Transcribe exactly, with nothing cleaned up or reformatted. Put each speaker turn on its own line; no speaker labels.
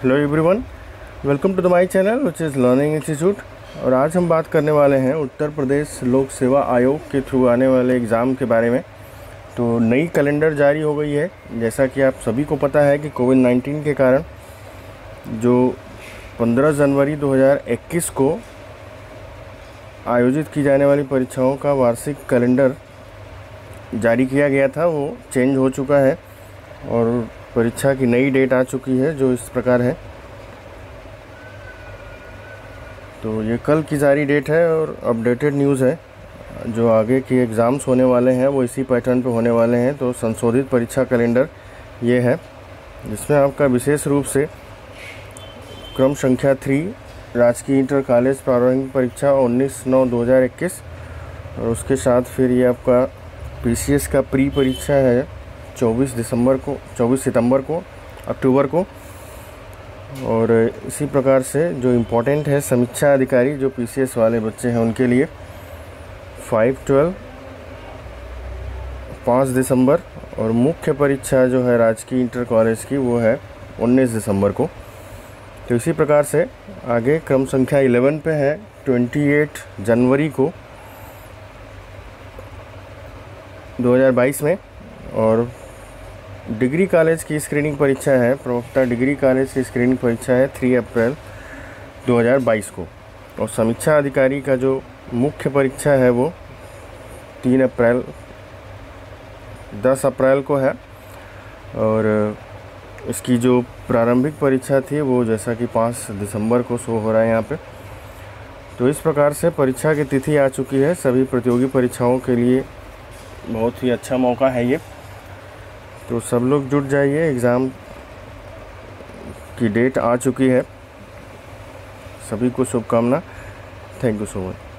Hello everyone, welcome to the my channel which is learning institute. और आज हम बात करने वाले हैं उत्तर प्रदेश लोक सेवा आयोग के थ्रू आने वाले एग्ज़ाम के बारे में। तो नई कैलेंडर जारी हो गई है। जैसा कि आप सभी को पता है कि कोविड नाइन्टीन के कारण जो पंद्रह जनवरी दो हज़ार इक्कीस को आयोजित की जाने वाली परीक्षाओं का वार्षिक कैलेंडर जारी किया गया था, वो चेंज हो चुका है और परीक्षा की नई डेट आ चुकी है जो इस प्रकार है। तो ये कल की जारी डेट है और अपडेटेड न्यूज़ है। जो आगे के एग्ज़ाम्स होने वाले हैं वो इसी पैटर्न पे होने वाले हैं। तो संशोधित परीक्षा कैलेंडर ये है, जिसमें आपका विशेष रूप से क्रम संख्या थ्री राजकीय इंटर कॉलेज प्रारंभिक परीक्षा उन्नीस नौ दो हज़ार इक्कीस और उसके साथ फिर ये आपका पीसीएस का प्री परीक्षा है चौबीस दिसंबर को चौबीस सितंबर को अक्टूबर को। और इसी प्रकार से जो इम्पोर्टेंट है समीक्षा अधिकारी जो पीसीएस वाले बच्चे हैं उनके लिए फाइव ट्वेल्व पाँच दिसंबर और मुख्य परीक्षा जो है राजकीय इंटर कॉलेज की वो है उन्नीस दिसंबर को। तो इसी प्रकार से आगे क्रम संख्या इलेवन पे है अट्ठाईस जनवरी को दो हज़ार बाईस में। और डिग्री कॉलेज की स्क्रीनिंग परीक्षा है, प्रवक्ता डिग्री कॉलेज की स्क्रीनिंग परीक्षा है तीन अप्रैल दो हज़ार बाईस को। और समीक्षा अधिकारी का जो मुख्य परीक्षा है वो तीन अप्रैल दस अप्रैल को है। और इसकी जो प्रारंभिक परीक्षा थी वो जैसा कि पाँच दिसंबर को शो हो रहा है यहाँ पे। तो इस प्रकार से परीक्षा की तिथि आ चुकी है। सभी प्रतियोगी परीक्षाओं के लिए बहुत ही अच्छा मौका है ये। तो सब लोग जुट जाइए, एग्ज़ाम की डेट आ चुकी है। सभी को शुभकामना। Thank you so much.